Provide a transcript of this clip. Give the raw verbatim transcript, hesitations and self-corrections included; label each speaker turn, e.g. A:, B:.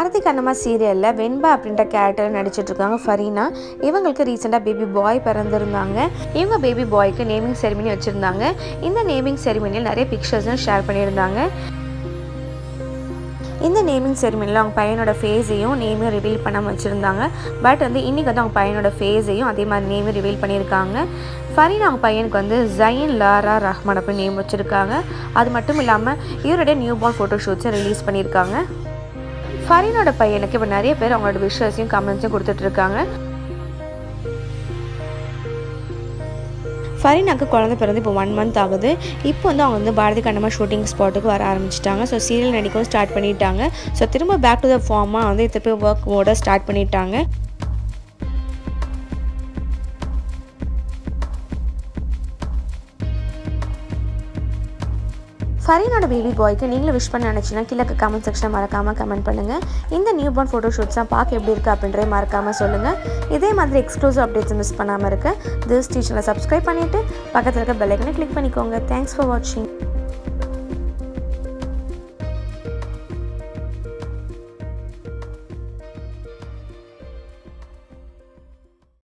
A: பாரதி கண்ணம்மா சீரியலில் வெண்பா அப்படின்ற கேரக்டர் நடிச்சிட்டு இருக்காங்க ஃபரீனா. இவங்களுக்கு ரீசெண்டாக பேபி பாய் பிறந்திருந்தாங்க. இவங்க பேபி பாய்க்கு நேமிங் செரிமனி வச்சுருந்தாங்க. இந்த நேமிங் செரிமனியில் நிறைய பிக்சர்ஸும் ஷேர் பண்ணியிருந்தாங்க. இந்த நேமிங் செரிமனியில் அவங்க பையனோட ஃபேஸையும் நேமையும் ரிவீல் பண்ணாமல் வச்சுருந்தாங்க. பட் வந்து இன்றைக்கி வந்து அவங்க பையனோட ஃபேஸையும் அதே மாதிரி நேமையும் ரிவீல் பண்ணியிருக்காங்க. ஃபரீனா அவங்க பையனுக்கு வந்து ஜயின் லாரா ரஹ்மான் அப்படின்னு நேம் வச்சுருக்காங்க. அது மட்டும் இல்லாமல் இவருடைய நியூ பார்ன் ஃபோட்டோஷூட்ஸை ரிலீஸ் பண்ணியிருக்காங்க. ஃபரீனோட பையனுக்கு இப்போ நிறைய பேர் அவங்களோட விஷஸையும் கமெண்ட்ஸையும் கொடுத்துட்ருக்காங்க. ஃபரீனாக்கு குழந்தை பிறந்து இப்போ ஒன் மந்த் ஆகுது. இப்போ வந்து அவங்க வந்து பாரதி கண்ணம்மா ஷூட்டிங் ஸ்பாட்டுக்கு வர ஆரம்பிச்சிட்டாங்க. ஸோ சீரியல் நடிக்கவும் ஸ்டார்ட் பண்ணிட்டாங்க. ஸோ திரும்ப பேக் டு த ஃபார்மாக வந்து திருப்பி ஒர்க் ஓட ஸ்டார்ட் பண்ணிட்டாங்க. ஃபரீனோட பேபி பாய்க்கு நீங்களும் விஷ் பண்ண நினச்சின்னா கீழே கமெண்ட் செக்ஷன் மறக்காமல் கமெண்ட் பண்ணுங்கள். இந்த நியூ பார்ன் ஃபோட்டோ ஷூட்ஸ்லாம் பார்க்க எப்படி இருக்குது அப்படின்றத மறக்காமல் சொல்லுங்கள். இதே மாதிரி எக்ஸ்க்ளூசிவ் அப்டேட்ஸ் மிஸ் பண்ணாமல் இருக்க திஸ் சேனலை சப்ஸ்கிரைப் பண்ணிவிட்டு பக்கத்தில் இருக்க பெல் ஐக்கனை கிளிக் பண்ணிக்கோங்க. தேங்க்ஸ் ஃபார் வாட்சிங்.